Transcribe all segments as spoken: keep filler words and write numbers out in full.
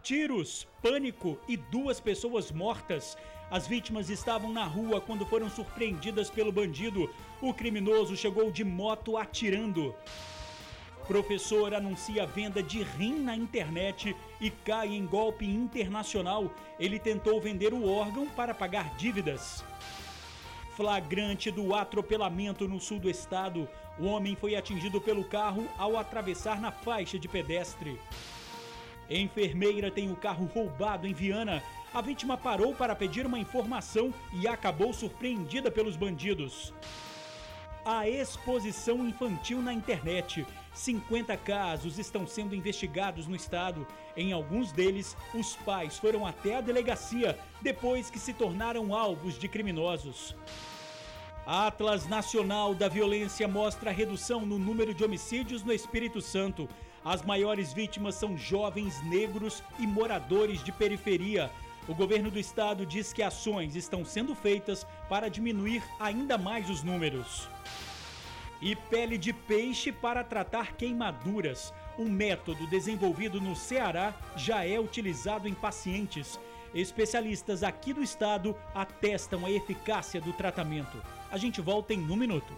Tiros, pânico e duas pessoas mortas. As vítimas estavam na rua quando foram surpreendidas pelo bandido. O criminoso chegou de moto atirando. Professor anuncia venda de rim na internet e cai em golpe internacional. Ele tentou vender o órgão para pagar dívidas. Flagrante do atropelamento no sul do estado. O homem foi atingido pelo carro ao atravessar na faixa de pedestre. Enfermeira tem o carro roubado em Viana. A vítima parou para pedir uma informação e acabou surpreendida pelos bandidos. A exposição infantil na internet. cinquenta casos estão sendo investigados no estado. Em alguns deles, os pais foram até a delegacia depois que se tornaram alvos de criminosos. A Atlas Nacional da Violência mostra redução no número de homicídios no Espírito Santo. As maiores vítimas são jovens negros e moradores de periferia. O governo do estado diz que ações estão sendo feitas para diminuir ainda mais os números. E pele de peixe para tratar queimaduras. Um método desenvolvido no Ceará já é utilizado em pacientes. Especialistas aqui do estado atestam a eficácia do tratamento. A gente volta em um minuto.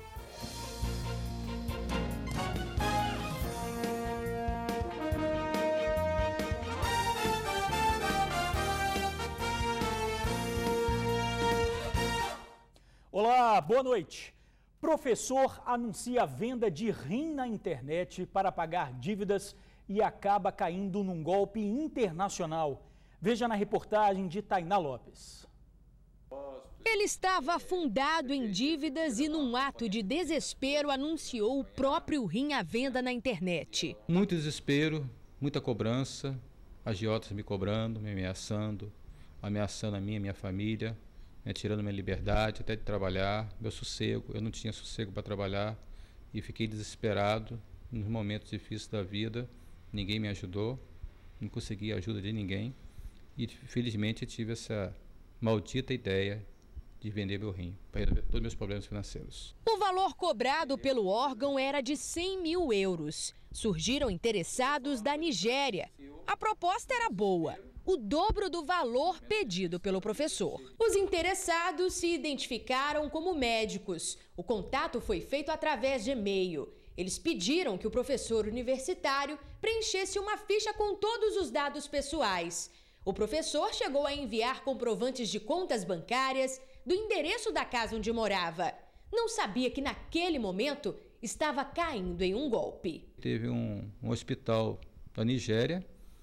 Olá, boa noite. Professor anuncia a venda de rim na internet para pagar dívidas e acaba caindo num golpe internacional. Veja na reportagem de Tainá Lopes. Ele estava afundado em dívidas e, num ato de desespero, anunciou o próprio rim à venda na internet. Muito desespero, muita cobrança, agiotas me cobrando, me ameaçando, ameaçando a mim e minha família, né, tirando minha liberdade até de trabalhar, meu sossego. Eu não tinha sossego para trabalhar e fiquei desesperado nos momentos difíceis da vida. Ninguém me ajudou, não consegui a ajuda de ninguém e felizmente tive essa maldita ideia de vender meu rim para resolver todos os meus problemas financeiros. O valor cobrado pelo órgão era de cem mil euros. Surgiram interessados da Nigéria. A proposta era boa, o dobro do valor pedido pelo professor. Os interessados se identificaram como médicos. O contato foi feito através de e-mail. Eles pediram que o professor universitário preenchesse uma ficha com todos os dados pessoais. O professor chegou a enviar comprovantes de contas bancárias, do endereço da casa onde morava. Não sabia que naquele momento estava caindo em um golpe. Teve um, um hospital da Nigéria,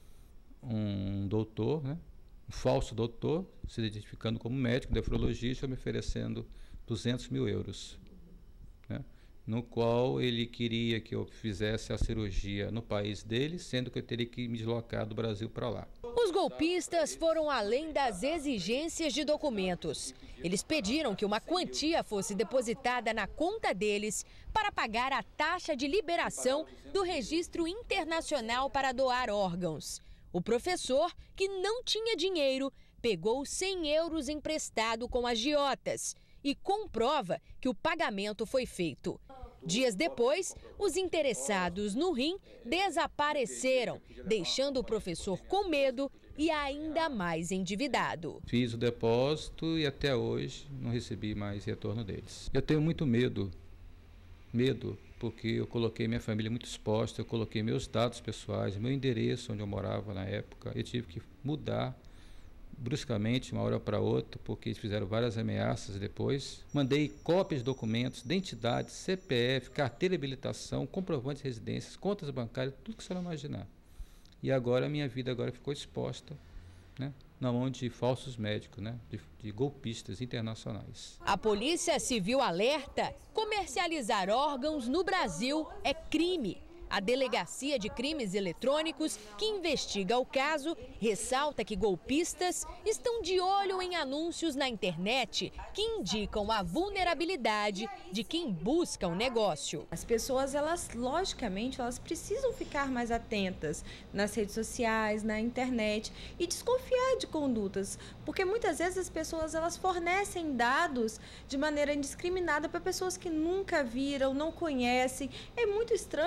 um doutor, né, um falso doutor, se identificando como médico, nefrologista, me oferecendo duzentos mil euros. Né, no qual ele queria que eu fizesse a cirurgia no país dele, sendo que eu teria que me deslocar do Brasil para lá. Os golpistas foram além das exigências de documentos. Eles pediram que uma quantia fosse depositada na conta deles para pagar a taxa de liberação do Registro Internacional para doar órgãos. O professor, que não tinha dinheiro, pegou cem euros emprestado com agiotas e comprova que o pagamento foi feito. Dias depois, os interessados no rim desapareceram, deixando o professor com medo e ainda mais endividado. Fiz o depósito e até hoje não recebi mais retorno deles. Eu tenho muito medo, medo, porque eu coloquei minha família muito exposta, eu coloquei meus dados pessoais, meu endereço onde eu morava na época, eu tive que mudar bruscamente, uma hora para outra, porque eles fizeram várias ameaças depois. Mandei cópias de documentos, identidade, C P F, carteira de habilitação, comprovante de residências, contas bancárias, tudo que você não imaginar. E agora a minha vida agora ficou exposta, né, na mão de falsos médicos, né, de, de golpistas internacionais. A Polícia Civil alerta: comercializar órgãos no Brasil é crime. A Delegacia de Crimes Eletrônicos, que investiga o caso, ressalta que golpistas estão de olho em anúncios na internet que indicam a vulnerabilidade de quem busca um negócio. As pessoas, elas, logicamente, elas precisam ficar mais atentas nas redes sociais, na internet e desconfiar de condutas, porque muitas vezes as pessoas, elas fornecem dados de maneira indiscriminada para pessoas que nunca viram, não conhecem. É muito estranho uma pessoa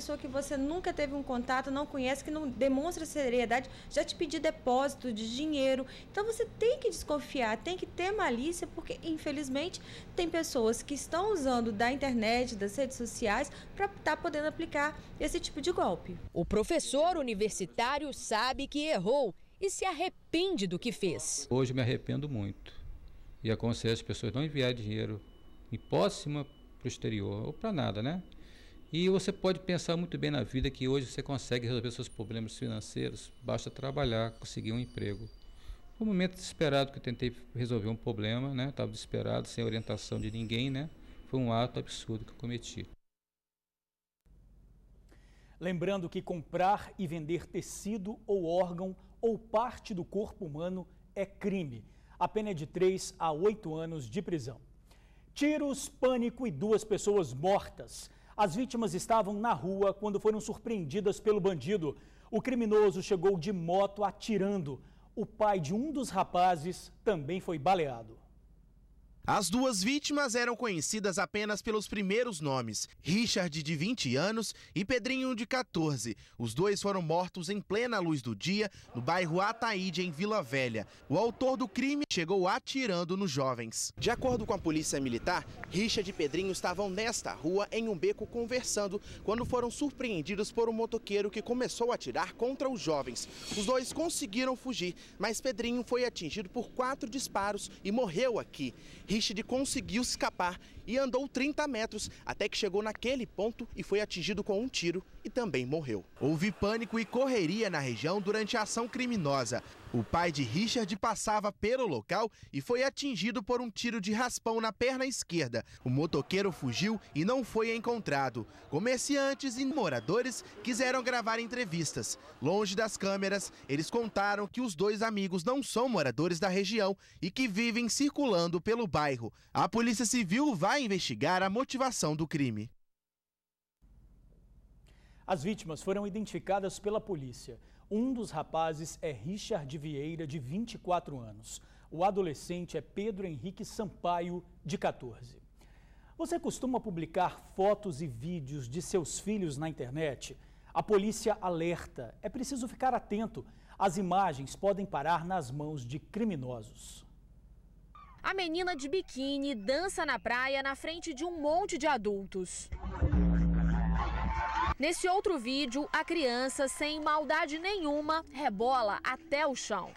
pessoa que você nunca teve um contato, não conhece, que não demonstra seriedade, já te pedir depósito de dinheiro. Então você tem que desconfiar, tem que ter malícia, porque infelizmente tem pessoas que estão usando da internet, das redes sociais, para estar podendo aplicar esse tipo de golpe. O professor universitário sabe que errou e se arrepende do que fez. Hoje me arrependo muito e aconselho as pessoas a não enviar dinheiro em hipótese para o exterior ou para nada, né? E você pode pensar muito bem na vida que hoje você consegue resolver seus problemas financeiros, basta trabalhar, conseguir um emprego. Foi um momento desesperado que eu tentei resolver um problema, né? Estava desesperado, sem orientação de ninguém, né? Foi um ato absurdo que eu cometi. Lembrando que comprar e vender tecido ou órgão ou parte do corpo humano é crime. A pena é de três a oito anos de prisão. Tiros, pânico e duas pessoas mortas. As vítimas estavam na rua quando foram surpreendidas pelo bandido. O criminoso chegou de moto atirando. O pai de um dos rapazes também foi baleado. As duas vítimas eram conhecidas apenas pelos primeiros nomes, Richard, de vinte anos, e Pedrinho, de quatorze. Os dois foram mortos em plena luz do dia, no bairro Ataíde, em Vila Velha. O autor do crime chegou atirando nos jovens. De acordo com a polícia militar, Richard e Pedrinho estavam nesta rua, em um beco, conversando, quando foram surpreendidos por um motoqueiro que começou a atirar contra os jovens. Os dois conseguiram fugir, mas Pedrinho foi atingido por quatro disparos e morreu aqui. Richard conseguiu escapar e andou trinta metros até que chegou naquele ponto e foi atingido com um tiro e também morreu. Houve pânico e correria na região durante a ação criminosa. O pai de Richard passava pelo local e foi atingido por um tiro de raspão na perna esquerda. O motoqueiro fugiu e não foi encontrado. Comerciantes e moradores quiseram gravar entrevistas. Longe das câmeras, eles contaram que os dois amigos não são moradores da região e que vivem circulando pelo bairro. A Polícia Civil vai investigar a motivação do crime. As vítimas foram identificadas pela polícia. Um dos rapazes é Richard Vieira, de vinte e quatro anos. O adolescente é Pedro Henrique Sampaio, de quatorze. Você costuma publicar fotos e vídeos de seus filhos na internet? A polícia alerta. É preciso ficar atento. As imagens podem parar nas mãos de criminosos. A menina de biquíni dança na praia na frente de um monte de adultos. Nesse outro vídeo, a criança, sem maldade nenhuma, rebola até o chão.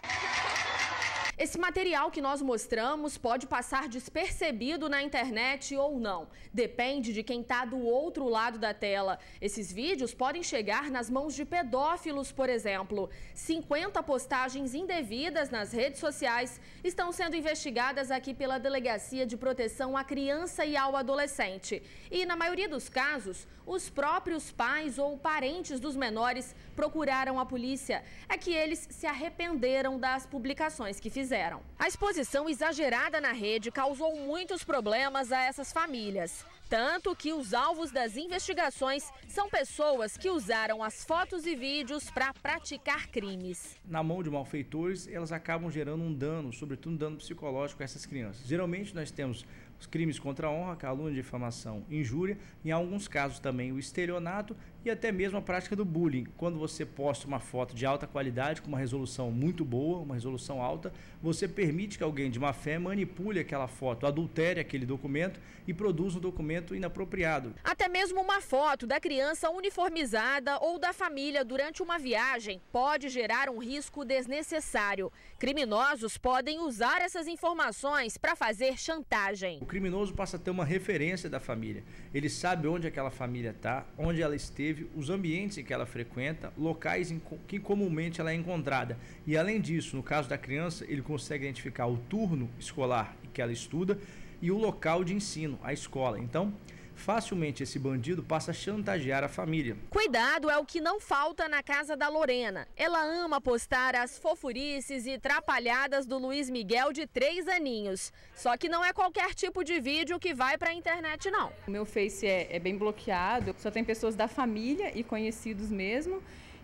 Esse material que nós mostramos pode passar despercebido na internet ou não. Depende de quem está do outro lado da tela. Esses vídeos podem chegar nas mãos de pedófilos, por exemplo. cinquenta postagens indevidas nas redes sociais estão sendo investigadas aqui pela Delegacia de Proteção à Criança e ao Adolescente. E, na maioria dos casos, os próprios pais ou parentes dos menores procuraram a polícia. É que eles se arrependeram das publicações que fizeram. A exposição exagerada na rede causou muitos problemas a essas famílias. Tanto que os alvos das investigações são pessoas que usaram as fotos e vídeos para praticar crimes. Na mão de malfeitores, elas acabam gerando um dano, sobretudo um dano psicológico a essas crianças. Geralmente nós temos os crimes contra a honra, calúnia, difamação, injúria, em alguns casos também o estelionato e até mesmo a prática do bullying. Quando você posta uma foto de alta qualidade, com uma resolução muito boa, uma resolução alta, você permite que alguém de má fé manipule aquela foto, adultere aquele documento e produza um documento inapropriado. Até mesmo uma foto da criança uniformizada ou da família durante uma viagem pode gerar um risco desnecessário. Criminosos podem usar essas informações para fazer chantagem. O criminoso passa a ter uma referência da família. Ele sabe onde aquela família está, onde ela esteve, os ambientes em que ela frequenta, locais em que comumente ela é encontrada. E além disso, no caso da criança, ele consegue identificar o turno escolar em que ela estuda e o local de ensino, a escola. Então, facilmente esse bandido passa a chantagear a família. Cuidado é o que não falta na casa da Lorena. Ela ama postar as fofurices e trapalhadas do Luiz Miguel, de três aninhos. Só que não é qualquer tipo de vídeo que vai para a internet, não. O meu Face é, é bem bloqueado, só tem pessoas da família e conhecidos mesmo.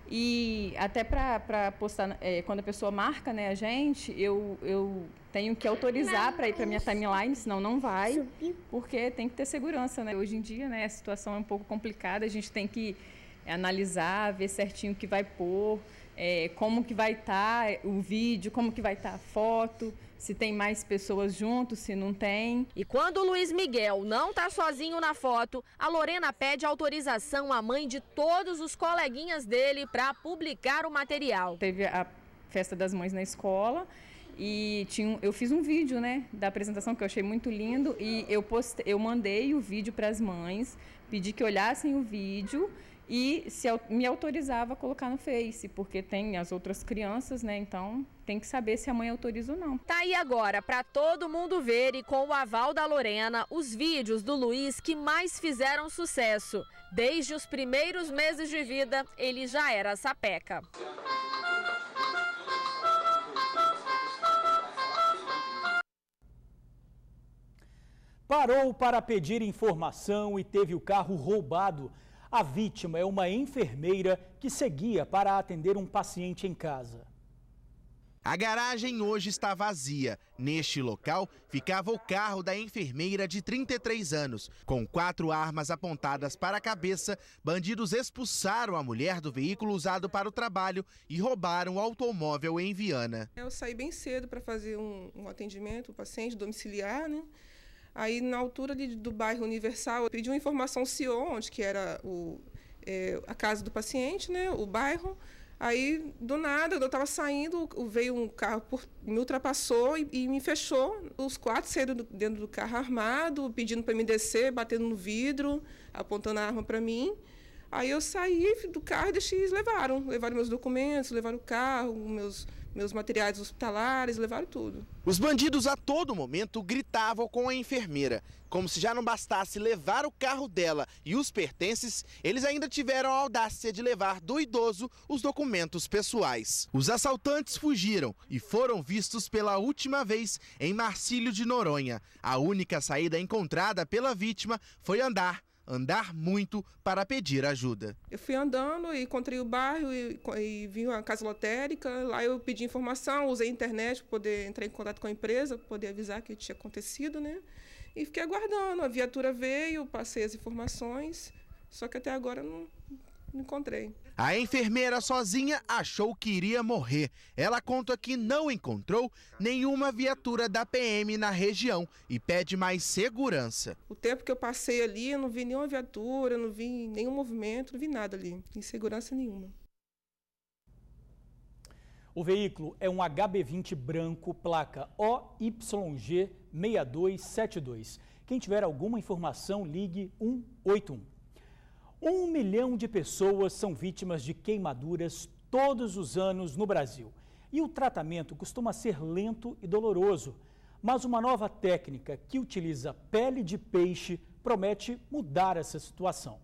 E até para postar, é, quando a pessoa marca, né, a gente, eu, eu tenho que autorizar para ir para minha timeline, senão não vai, porque tem que ter segurança, né? Hoje em dia, né, a situação é um pouco complicada, a gente tem que é analisar, ver certinho o que vai pôr, é, como que vai estar tá o vídeo, como que vai estar tá a foto, se tem mais pessoas juntos, se não tem. E quando o Luiz Miguel não está sozinho na foto, a Lorena pede autorização à mãe de todos os coleguinhas dele para publicar o material. Teve a festa das mães na escola e tinha, eu fiz um vídeo, né, da apresentação que eu achei muito lindo e eu, postei, eu mandei o vídeo para as mães, pedi que olhassem o vídeo e se me autorizava a colocar no Face, porque tem as outras crianças, né? Então tem que saber se a mãe autoriza ou não. Tá aí agora para todo mundo ver e com o aval da Lorena, os vídeos do Luiz que mais fizeram sucesso. Desde os primeiros meses de vida, ele já era sapeca. Parou para pedir informação e teve o carro roubado. A vítima é uma enfermeira que seguia para atender um paciente em casa. A garagem hoje está vazia. Neste local ficava o carro da enfermeira de trinta e três anos. Com quatro armas apontadas para a cabeça, bandidos expulsaram a mulher do veículo usado para o trabalho e roubaram o automóvel em Viana. Eu saí bem cedo para fazer um, um atendimento, um paciente domiciliar, né? Aí, na altura de, do bairro Universal, eu pedi uma informação C I O, onde que era o, é, a casa do paciente, né, o bairro. Aí, do nada, eu estava saindo, veio um carro, por, me ultrapassou e, e me fechou. Os quatro saíram do, dentro do carro armado, pedindo para me descer, batendo no vidro, apontando a arma para mim. Aí eu saí do carro e deixei, eles levaram. Levaram meus documentos, levaram o carro, meus... meus materiais hospitalares, levaram tudo. Os bandidos a todo momento gritavam com a enfermeira. Como se já não bastasse levar o carro dela e os pertences, eles ainda tiveram a audácia de levar do idoso os documentos pessoais. Os assaltantes fugiram e foram vistos pela última vez em Marcílio de Noronha. A única saída encontrada pela vítima foi andar. Andar muito para pedir ajuda. Eu fui andando e encontrei o bairro e, e vi a casa lotérica. Lá eu pedi informação, usei a internet para poder entrar em contato com a empresa, para poder avisar que tinha acontecido, né? E fiquei aguardando. A viatura veio, passei as informações, só que até agora não, não encontrei. A enfermeira sozinha achou que iria morrer. Ela conta que não encontrou nenhuma viatura da P M na região e pede mais segurança. O tempo que eu passei ali, eu não vi nenhuma viatura, não vi nenhum movimento, não vi nada ali, insegurança nenhuma. O veículo é um H B vinte branco, placa O Y G seis dois sete dois. Quem tiver alguma informação, ligue um oito um. Um milhão de pessoas são vítimas de queimaduras todos os anos no Brasil. E o tratamento costuma ser lento e doloroso. Mas uma nova técnica que utiliza pele de peixe promete mudar essa situação.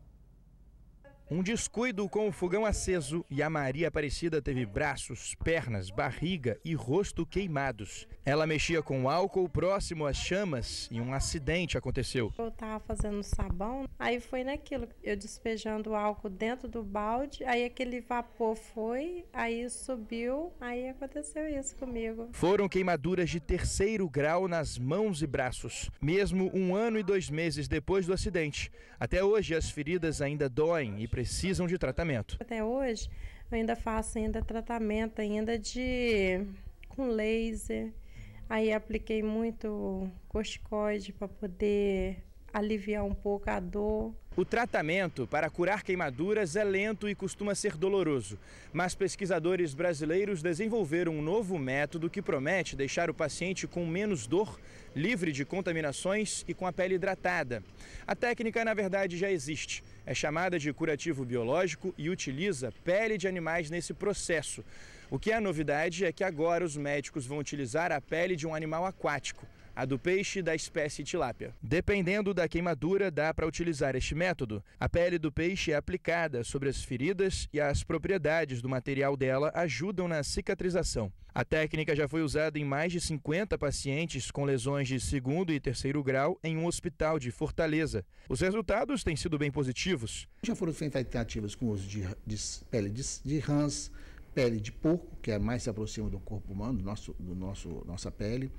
Um descuido com o fogão aceso e a Maria Aparecida teve braços, pernas, barriga e rosto queimados. Ela mexia com álcool próximo às chamas e um acidente aconteceu. Eu estava fazendo sabão, aí foi naquilo, eu despejando o álcool dentro do balde, aí aquele vapor foi, aí subiu, aí aconteceu isso comigo. Foram queimaduras de terceiro grau nas mãos e braços, mesmo um ano e dois meses depois do acidente. Até hoje as feridas ainda doem e precisam de tratamento. Até hoje eu ainda faço ainda tratamento ainda de com laser. Aí apliquei muito corticoide para poder aliviar um pouco a dor. O tratamento para curar queimaduras é lento e costuma ser doloroso, mas pesquisadores brasileiros desenvolveram um novo método que promete deixar o paciente com menos dor, livre de contaminações e com a pele hidratada. A técnica, na verdade, já existe. É chamada de curativo biológico e utiliza pele de animais nesse processo. O que é a novidade é que agora os médicos vão utilizar a pele de um animal aquático, a do peixe da espécie tilápia. Dependendo da queimadura, dá para utilizar este método. A pele do peixe é aplicada sobre as feridas e as propriedades do material dela ajudam na cicatrização. A técnica já foi usada em mais de cinquenta pacientes com lesões de segundo e terceiro grau em um hospital de Fortaleza. Os resultados têm sido bem positivos. Já foram feitas tentativas com o uso de, de pele de, de rãs, pele de porco, que é mais se aproxima do corpo humano, do nosso, do nosso, nossa pele,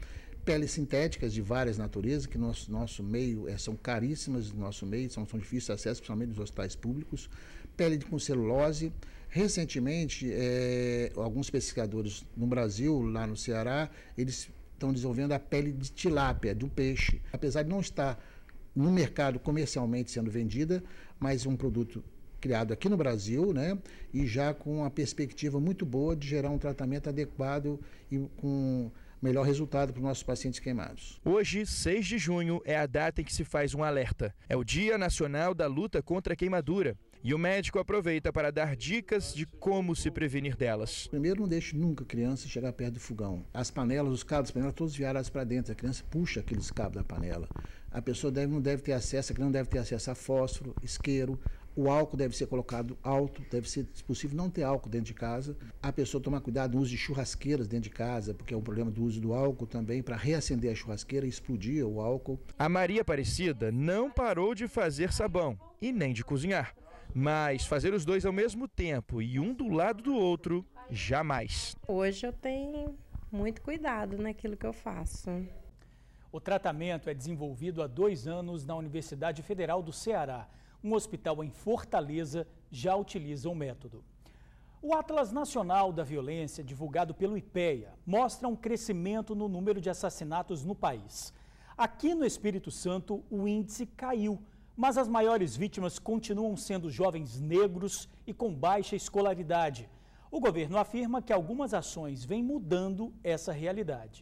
peles sintéticas de várias naturezas, que no nosso, nosso meio é, são caríssimas no nosso meio, são, são difíceis de acesso, principalmente nos hospitais públicos. Pele com celulose. Recentemente, é, alguns pesquisadores no Brasil, lá no Ceará, eles estão desenvolvendo a pele de tilápia, do peixe. Apesar de não estar no mercado comercialmente sendo vendida, mas um produto criado aqui no Brasil, né, e já com uma perspectiva muito boa de gerar um tratamento adequado e com melhor resultado para os nossos pacientes queimados. Hoje, seis de junho, é a data em que se faz um alerta. É o Dia Nacional da Luta contra a Queimadura. E o médico aproveita para dar dicas de como se prevenir delas. Primeiro, não deixe nunca a criança chegar perto do fogão. As panelas, os cabos das panelas, todos virados para dentro. A criança puxa aqueles cabos da panela. A pessoa deve, não deve ter acesso, a criança não deve ter acesso a fósforo, isqueiro. O álcool deve ser colocado alto, deve ser, se possível, não ter álcool dentro de casa. A pessoa tomar cuidado no uso de churrasqueiras dentro de casa, porque é um problema do uso do álcool também, para reacender a churrasqueira e explodir o álcool. A Maria Aparecida não parou de fazer sabão e nem de cozinhar. Mas fazer os dois ao mesmo tempo e um do lado do outro, jamais. Hoje eu tenho muito cuidado naquilo que eu faço. O tratamento é desenvolvido há dois anos na Universidade Federal do Ceará. Um hospital em Fortaleza já utiliza o método. O Atlas Nacional da Violência, divulgado pelo IPEA, mostra um crescimento no número de assassinatos no país. Aqui no Espírito Santo, o índice caiu, mas as maiores vítimas continuam sendo jovens negros e com baixa escolaridade. O governo afirma que algumas ações vêm mudando essa realidade.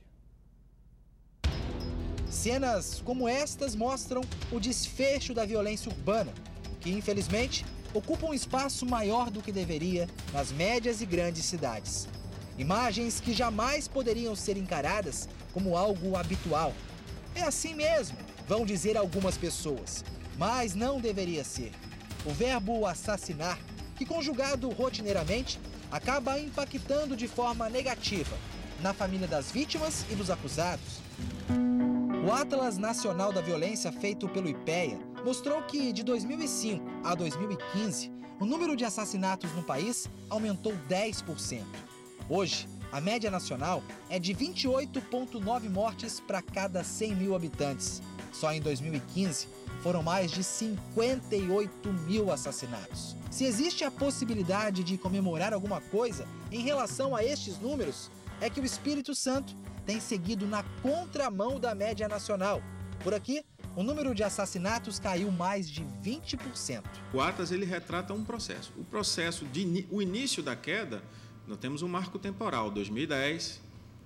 Cenas como estas mostram o desfecho da violência urbana, que infelizmente ocupa um espaço maior do que deveria nas médias e grandes cidades. Imagens que jamais poderiam ser encaradas como algo habitual. É assim mesmo, vão dizer algumas pessoas, mas não deveria ser. O verbo assassinar, que conjugado rotineiramente, acaba impactando de forma negativa na família das vítimas e dos acusados. O Atlas Nacional da Violência, feito pelo IPEA, mostrou que de dois mil e cinco a dois mil e quinze, o número de assassinatos no país aumentou dez por cento. Hoje, a média nacional é de vinte e oito vírgula nove mortes para cada cem mil habitantes. Só em dois mil e quinze, foram mais de cinquenta e oito mil assassinatos. Se existe a possibilidade de comemorar alguma coisa em relação a estes números, é que o Espírito Santo tem seguido na contramão da média nacional. Por aqui, o número de assassinatos caiu mais de vinte por cento. O Atlas ele retrata um processo. O processo de o início da queda, nós temos um marco temporal, dois mil e dez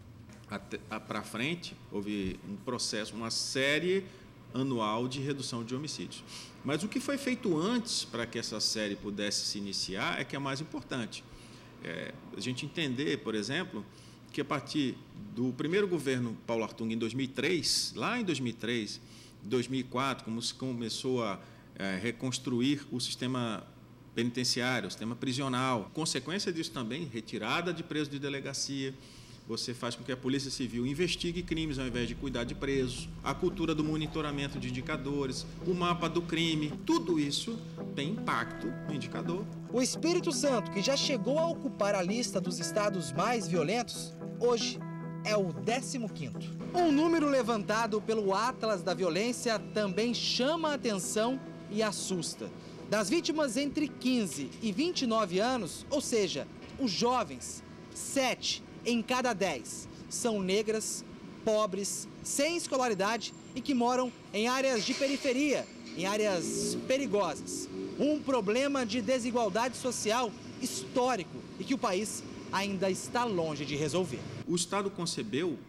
para frente, houve um processo, uma série anual de redução de homicídios. Mas o que foi feito antes para que essa série pudesse se iniciar é que é mais importante. É, a gente entender, por exemplo, que a partir do primeiro governo Paulo Artung em dois mil e três, lá em dois mil e três, dois mil e quatro, como se começou a é, reconstruir o sistema penitenciário, o sistema prisional. Consequência disso também, retirada de presos de delegacia. Você faz com que a Polícia Civil investigue crimes ao invés de cuidar de presos, a cultura do monitoramento de indicadores, o mapa do crime, tudo isso tem impacto no indicador. O Espírito Santo, que já chegou a ocupar a lista dos estados mais violentos, hoje é o décimo quinto. Um número levantado pelo Atlas da Violência também chama a atenção e assusta. Das vítimas entre quinze e vinte e nove anos, ou seja, os jovens, sete em cada dez são negras, pobres, sem escolaridade e que moram em áreas de periferia, em áreas perigosas. Um problema de desigualdade social histórico e que o país ainda está longe de resolver. O Estado concebeu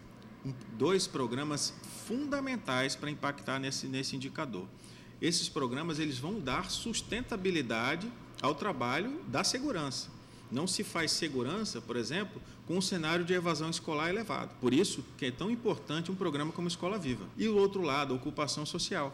dois programas fundamentais para impactar nesse, nesse indicador. Esses programas eles vão dar sustentabilidade ao trabalho da segurança. Não se faz segurança, por exemplo, com um cenário de evasão escolar elevado. Por isso que é tão importante um programa como Escola Viva. E o outro lado, a ocupação social.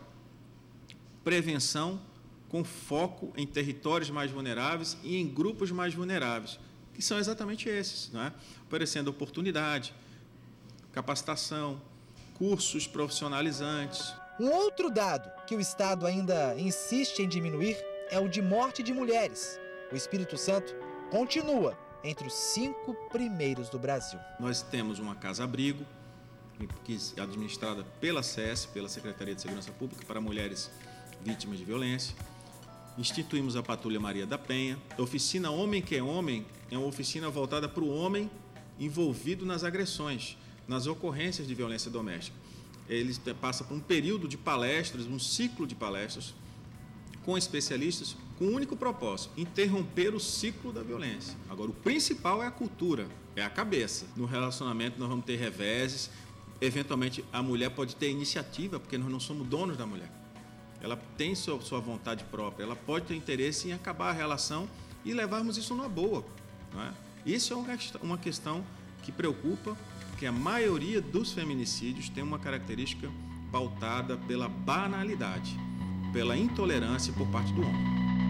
Prevenção com foco em territórios mais vulneráveis e em grupos mais vulneráveis, que são exatamente esses, não é? Oferecendo oportunidade, capacitação, cursos profissionalizantes. Um outro dado que o Estado ainda insiste em diminuir é o de morte de mulheres. O Espírito Santo continua entre os cinco primeiros do Brasil. Nós temos uma casa-abrigo, que é administrada pela S E S, pela Secretaria de Segurança Pública, para mulheres vítimas de violência. Instituímos a Patrulha Maria da Penha. A oficina Homem que é Homem é uma oficina voltada para o homem envolvido nas agressões, nas ocorrências de violência doméstica. Ele passa por um período de palestras, um ciclo de palestras com especialistas com o único propósito, interromper o ciclo da violência. Agora, o principal é a cultura, é a cabeça. No relacionamento nós vamos ter reveses, eventualmente a mulher pode ter iniciativa, porque nós não somos donos da mulher. Ela tem sua, sua vontade própria, ela pode ter interesse em acabar a relação e levarmos isso numa boa. Não é? Isso é uma, uma questão que preocupa, que a maioria dos feminicídios tem uma característica pautada pela banalidade, pela intolerância por parte do homem.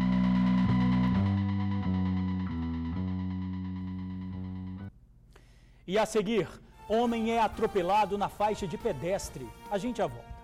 E a seguir, homem é atropelado na faixa de pedestre. A gente já volta.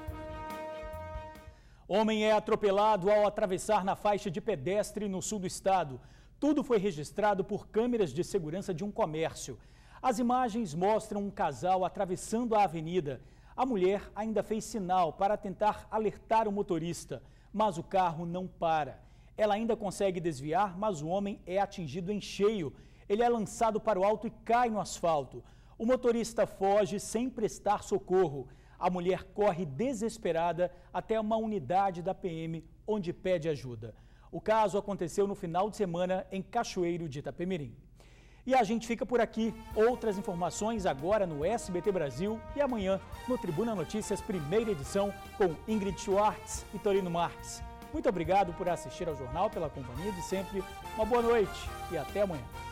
Homem é atropelado ao atravessar na faixa de pedestre no sul do estado. Tudo foi registrado por câmeras de segurança de um comércio. As imagens mostram um casal atravessando a avenida. A mulher ainda fez sinal para tentar alertar o motorista, mas o carro não para. Ela ainda consegue desviar, mas o homem é atingido em cheio. Ele é lançado para o alto e cai no asfalto. O motorista foge sem prestar socorro. A mulher corre desesperada até uma unidade da P M, onde pede ajuda. O caso aconteceu no final de semana em Cachoeiro de Itapemirim. E a gente fica por aqui. Outras informações agora no S B T Brasil e amanhã no Tribuna Notícias, primeira edição, com Ingrid Schwartz e Torino Marques. Muito obrigado por assistir ao jornal, pela companhia de sempre. Uma boa noite e até amanhã.